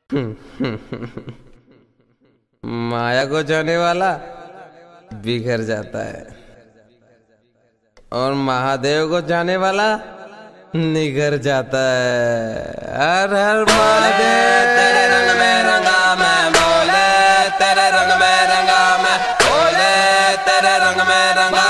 माया को जाने वाला बिखर जाता है और महादेव को जाने वाला निखर जाता है। हर हर महादेव। तेरे रंग में रंगा मैं बोले, तेरे रंग में रंगा मैं बोले, तेरे रंग में रंगा